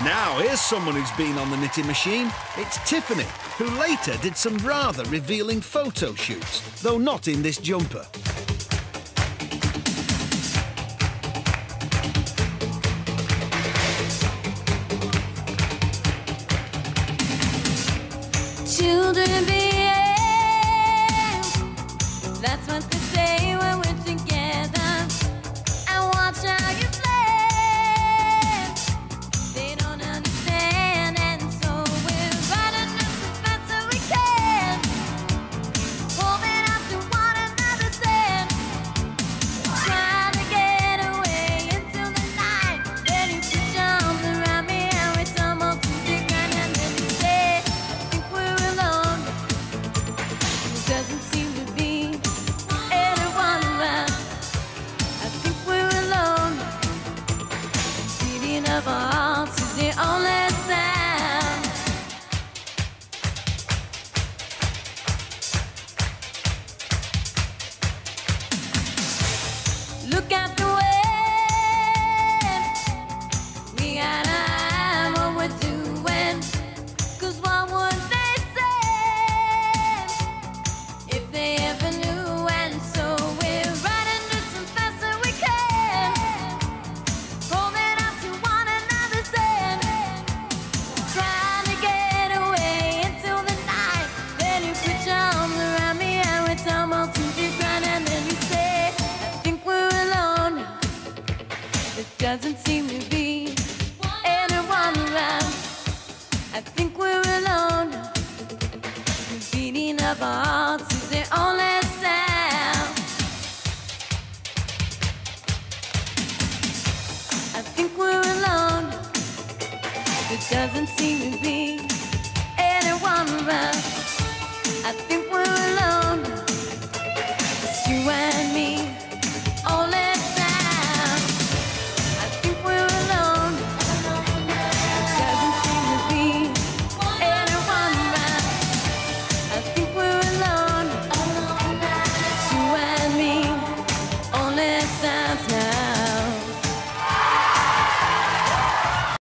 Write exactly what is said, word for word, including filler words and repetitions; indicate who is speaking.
Speaker 1: Now, here's someone who's been on the knitting machine. It's Tiffany, who later did some rather revealing photo shoots, though not in this jumper.
Speaker 2: Children behave, that's what they say when we're together. And watch how you play. They don't understand, and so we're running as fast as we can, holding on to one another's hand, trying to get away into the night. Then you put your arms around me and we tumble to the ground, and then you say, I think we're alone. There doesn't seem to be anyone around. I think we're alone. The beating of our hearts is the only sound. Look at the way we gotta hide what we're doing. 'Cause what would they say if they ever knew? And so we're running just as fast as we can, holding on to one another's hand, trying to get away into the night. Then you put your arms around me and we tumble to the ground, and then you say, I think we're alone. There doesn't seem to be anyone around. I think we're alone. The beating of our hearts is the only sound. I think we're alone. There doesn't seem to be anyone around. I think